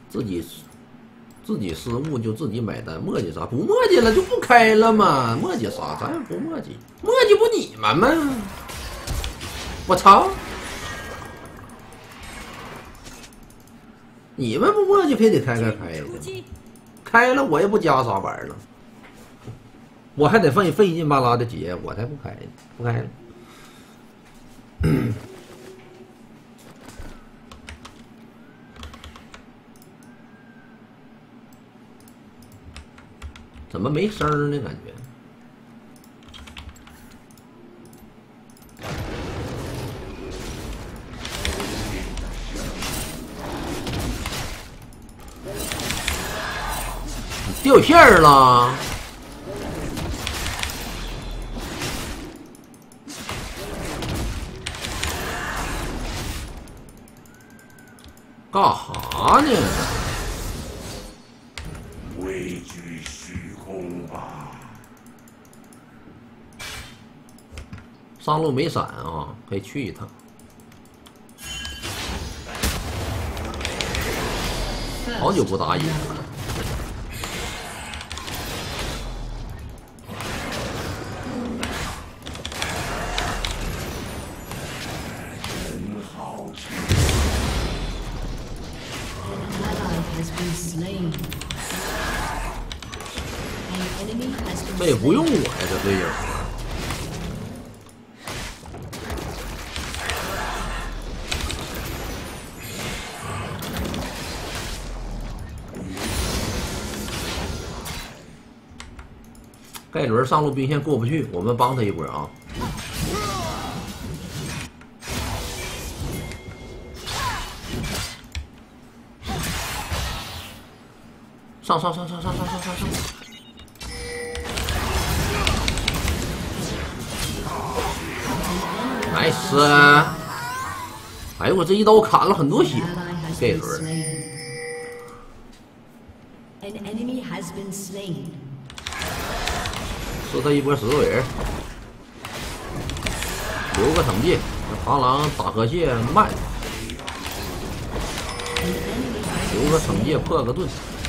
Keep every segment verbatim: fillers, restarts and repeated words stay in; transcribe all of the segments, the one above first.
自己自己失误就自己买单，磨叽啥？不磨叽了就不开了嘛，磨叽啥？咱也不磨叽，磨叽不你们吗？我操！你们不磨叽非得开开开的，开了我也不加啥玩意儿了，我还得费费劲巴拉的结，我才不开呢，不开了。怎么没声儿呢？感觉掉线儿了。干哈呢？ 畏惧虚空吧。 上路没闪啊，可以去一趟。好久不打野了。这也不用我呀，这队友。盖伦上路兵线过不去，我们帮他一波啊！上上上上上上上上上！来死！哎呦，我这一刀砍了很多血，盖伦。吃他一波石头人，留个惩戒。螳螂打河蟹慢，留个惩戒破个盾。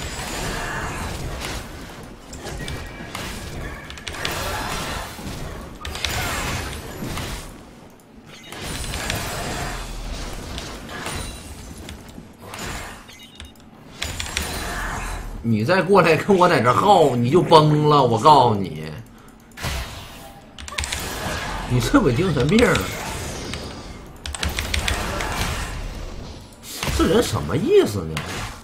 你再过来跟我在这耗，你就崩了！我告诉你，你是不是精神病了？这人什么意思呢？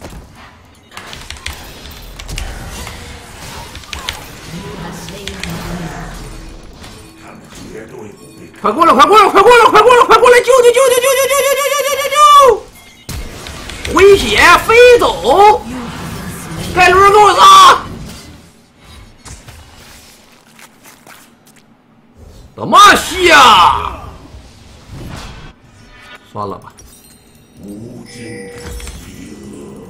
快过来！快过来！快过来！快过来！快过来！救救救救救救救救救救救救！回血飞走！盖伦给我杀！怎么下？算了吧。 无尽的饥饿。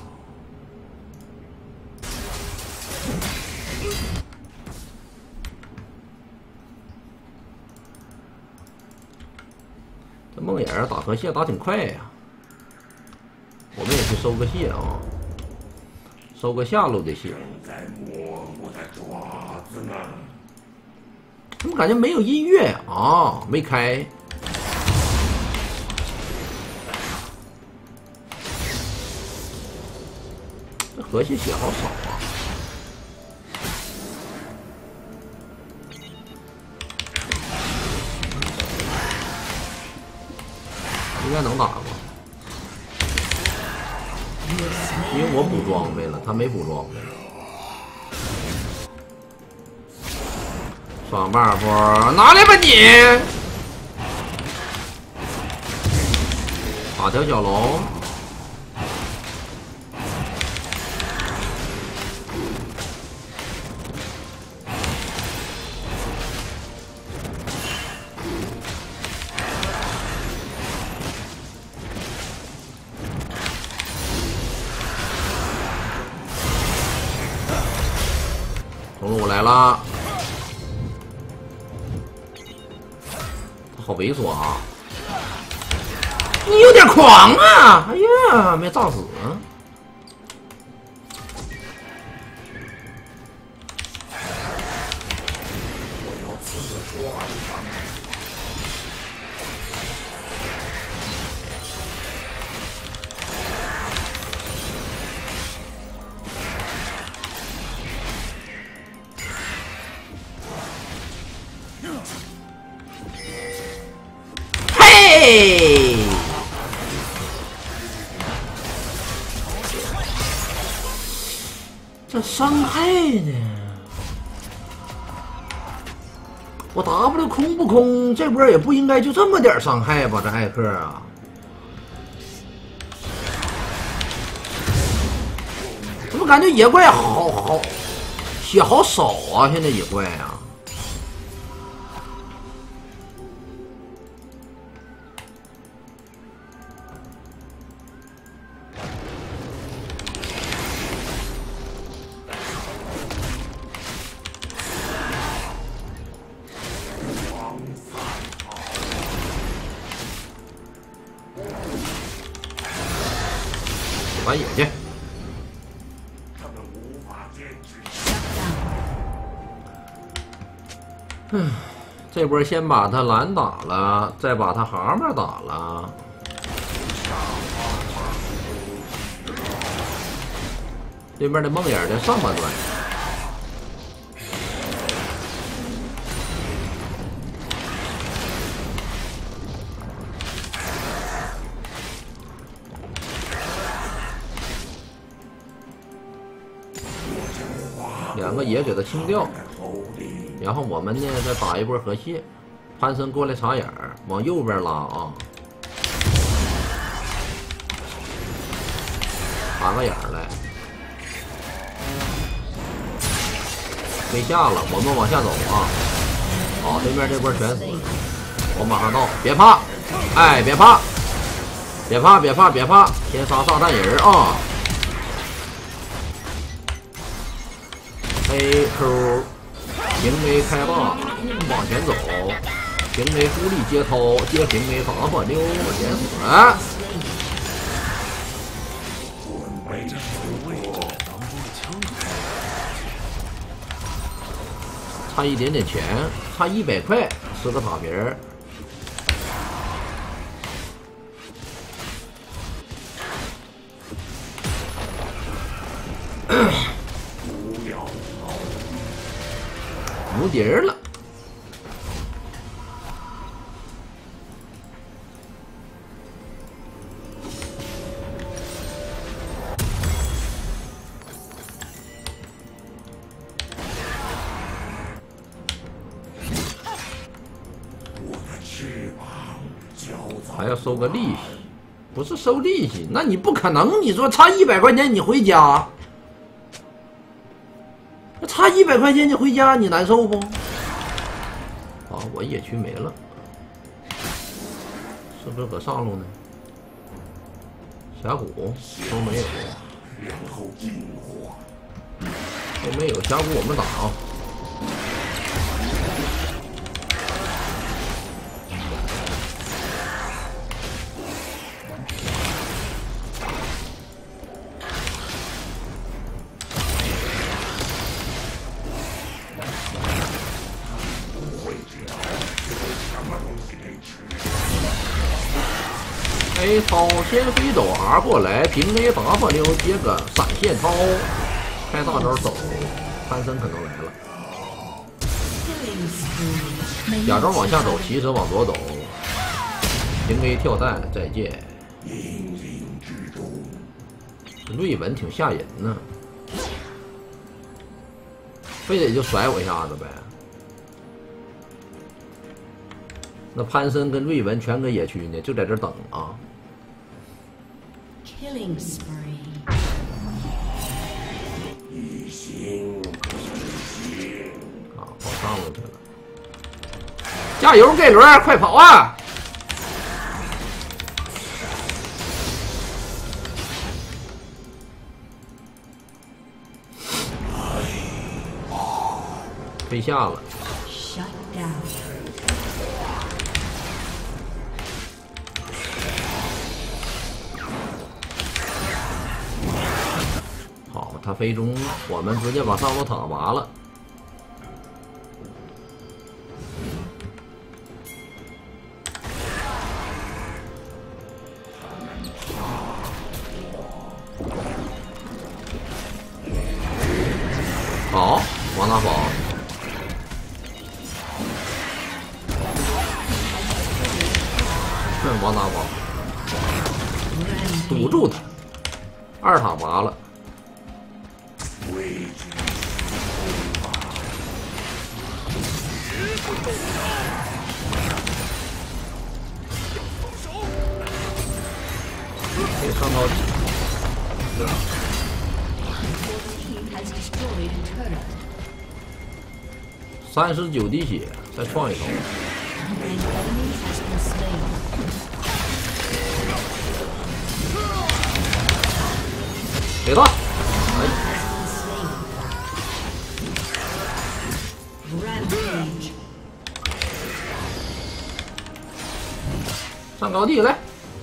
这梦魇打河蟹打挺快呀，我们也去收个蟹啊。收个下路的血， 在摸我的爪子呢。 怎么感觉没有音乐呀？啊，没开。这河蟹血好少啊。应该能打吧？因为我补装备了，他没补装备。双 buff 拿来吧你！打条小龙。中路来了，好猥琐啊！你有点狂啊！哎呀，没炸死。 嘿，这伤害呢？我 W 空不空？这波也不应该就这么点伤害吧？这艾克啊，怎么感觉野怪好好血好少啊？现在野怪啊。 打野去。嗯，这波先把他蓝打了，再把他蛤蟆打了。对面的梦魇的上半段。 两个野给他清掉，然后我们呢再打一波河蟹。潘森过来插眼儿，往右边拉啊，插个眼儿来，没下了，我们往下走啊。好，对面这波全死，我马上到，别怕，哎，别怕，别怕，别怕，别怕，先杀炸弹人啊！ A Q 平 A 开大，往前走，平 A 孤立接掏，接平 A 打火溜，连死。差一点点钱，差一百块，吃个塔皮儿。无敌儿了，还要收个利息，不是收利息，那你不可能，你说差一百块钱你回家。 差一百块钱你回家，你难受不？啊，我野区没了，是不是搁上路呢？峡谷都没有，都没有峡谷，我们打啊！A 掏先飞走 R 过来，平 A 打火溜接个闪现掏，开大招走，潘森可能来了，假装往下走，其实往左走，平 A 跳弹再见。瑞文挺吓人呢，非得就甩我一下子呗。那潘森跟瑞文全搁野区呢，就在这等啊。 Killing spree. 啊，跑上路去了！加油，盖伦，快跑啊！飞下了。 Shut down. 他飞中，我们直接把上路塔拔了。 王大宝堵住他，二塔拔了。可以上到三十九滴血，再创一头。给他！哎，上高地来！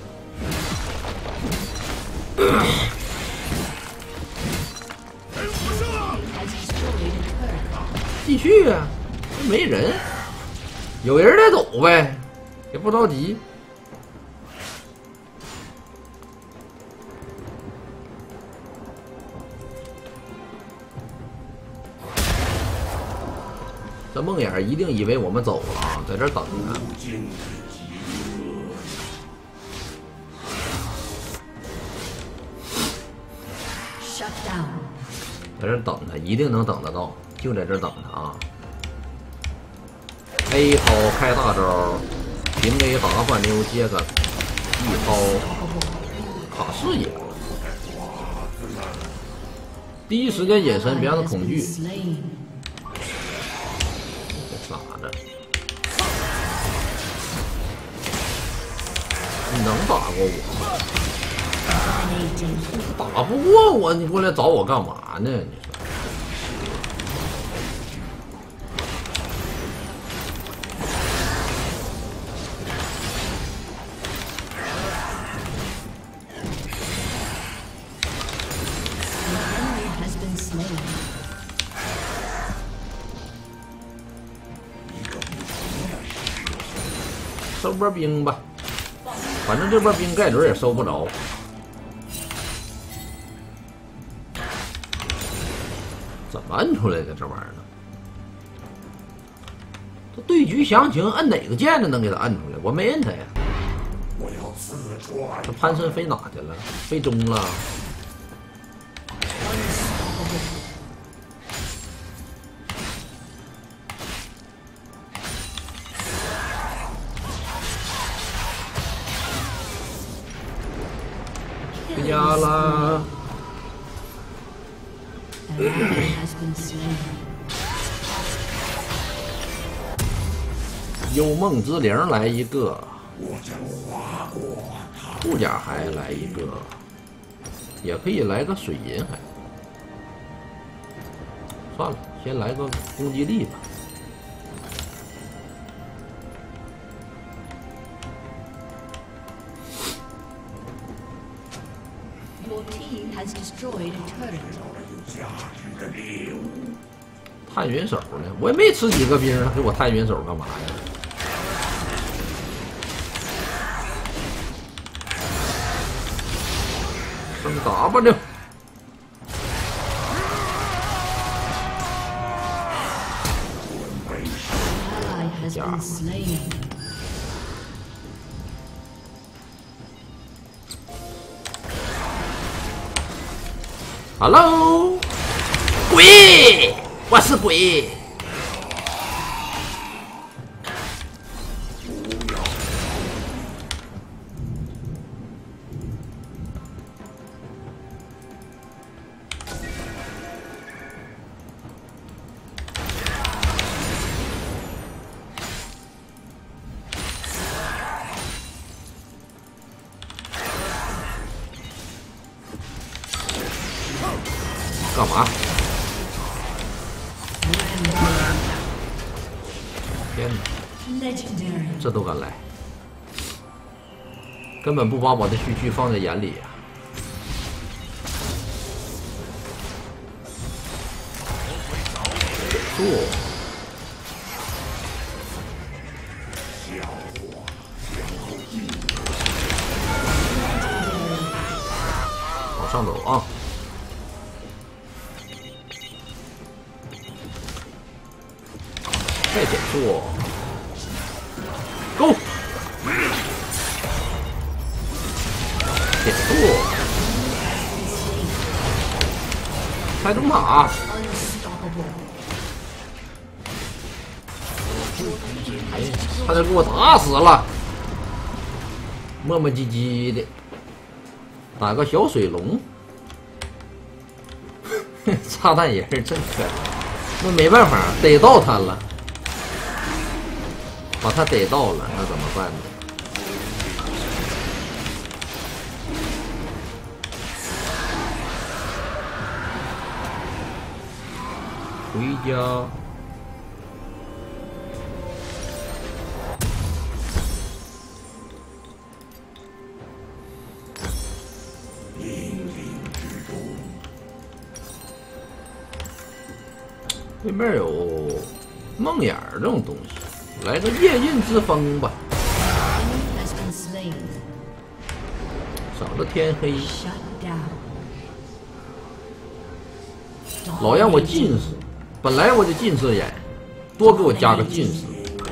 继续啊，没人，有人再走呗，也不着急。这梦魇一定以为我们走了啊，在这儿等着。在这儿等他，一定能等得到，就在这儿等他啊。A 抛开大招，平 A 打反溜接个 E 抛卡视野了，第一时间眼神别让他恐惧。傻子，你能打过我吗？打不过我，你过来找我干嘛呢？你说。收波兵吧，反正这波兵盖准也收不着。怎么摁出来的这玩意儿呢？这对局详情摁哪个键子能给他摁出来？我没摁他呀。 我要自转。 这潘森飞哪去了？飞中了。回家啦！幽梦之灵来一个，护甲还来一个，也可以来个水银还。算了，先来个攻击力吧。探云手呢？我也没吃几个兵，给我探云手干嘛呀？升 W。家伙。Hello， 鬼，我是鬼。干嘛？天哪，这都敢来，根本不把我的区区放在眼里呀、啊！做，往上走啊！再减速 ，Go！ 开中塔。哎，差点给我打死了，磨磨唧唧的，打个小水龙。炸弹人真可爱，那没办法，逮到他了，把他逮到了，那怎么办呢？回家。对面有梦魇这种东西，来个夜刃之风吧。少了天黑，老让我近视，本来我就近视眼，多给我加个近视。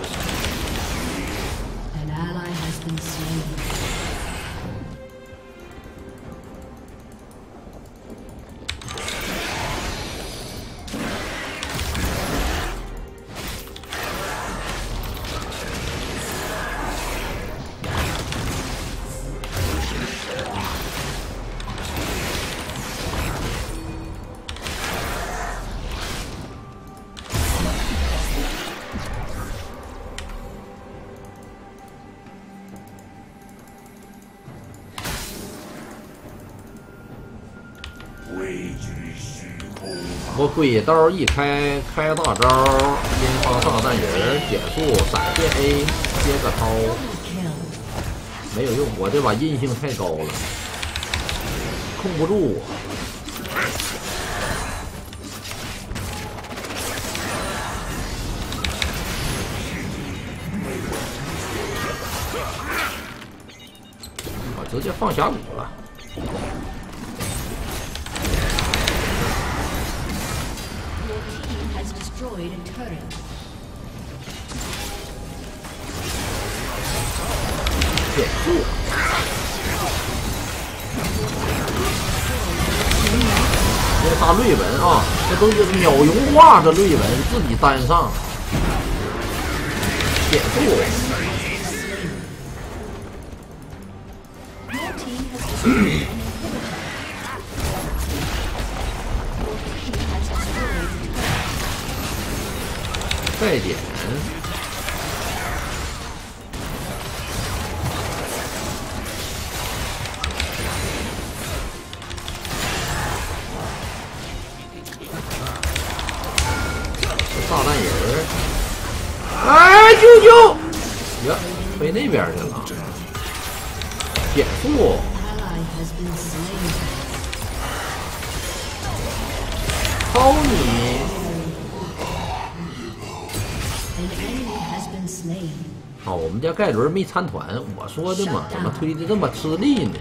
我鬼刀一开，开大招，引发炸弹人，减速，闪电 A， 接个掏，没有用，我这把阴性太高了，控不住我。我直接放峡谷了。减速，这仨瑞文啊，这都是秒融化，这瑞文自己单上，减速。再点。炸弹人儿，哎，救救！呀，飞那边去了。减速。操你！好、哦，我们家盖伦没参团，我说的嘛，怎么推的这么吃力呢？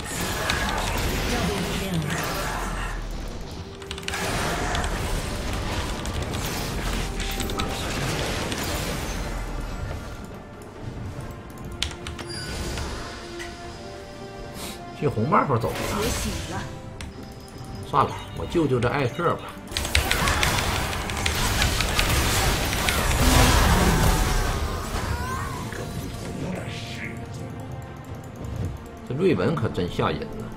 去红 buff 走了，算了，我救救这艾克吧。这瑞文可真吓人呢。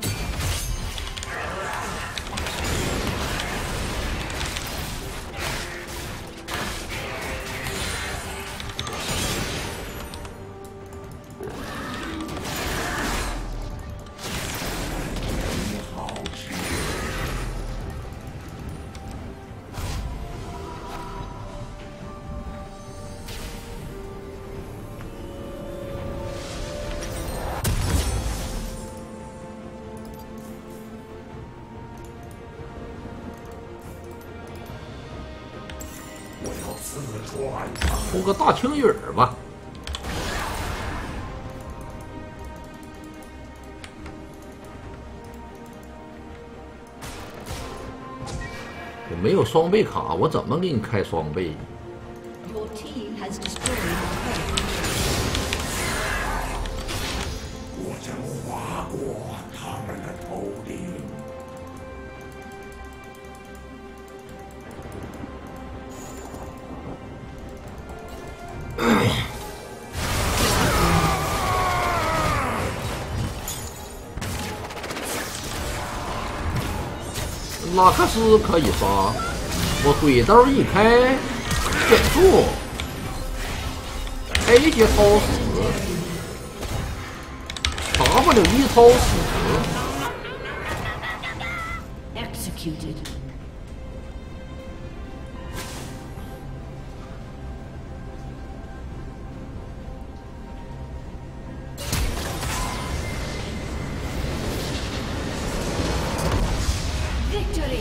出个大青雨儿吧。我没有双倍卡，我怎么给你开双倍？ 我将划过他们的头顶。 拉克斯可以杀，我鬼刀一开，减速 ，A 级超死 ，W 一超死。 Executed. Victory.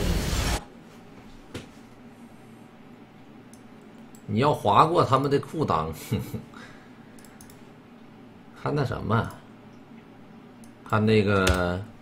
你要划过他们的裤裆，看那什么，看那个